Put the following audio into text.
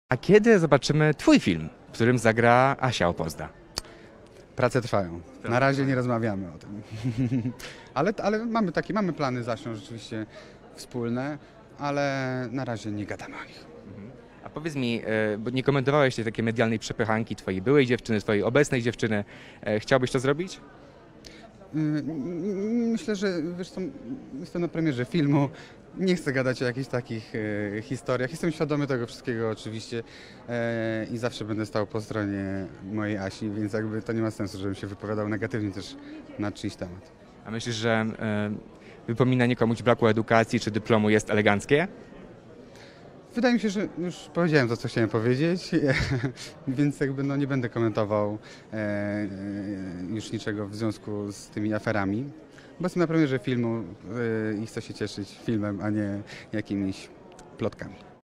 A kiedy zobaczymy twój film, w którym zagra Asia Opozda? Prace trwają. Na razie nie rozmawiamy o tym. Ale mamy plany z Asią rzeczywiście wspólne, ale na razie nie gadamy o nich. A powiedz mi, bo nie komentowałeś tej takiej medialnej przepychanki twojej byłej dziewczyny, twojej obecnej dziewczyny. Chciałbyś to zrobić? Myślę, że wiesz co, jestem na premierze filmu. Nie chcę gadać o jakichś takich historiach. Jestem świadomy tego wszystkiego oczywiście i zawsze będę stał po stronie mojej Asi, więc jakby to nie ma sensu, żebym się wypowiadał negatywnie też na czyjś temat. A myślisz, że wypominanie komuś braku edukacji czy dyplomu jest eleganckie? Wydaje mi się, że już powiedziałem to, co chciałem powiedzieć, więc jakby nie będę komentował już niczego w związku z tymi aferami, bo jestem na premierze filmu i chcę się cieszyć filmem, a nie jakimiś plotkami.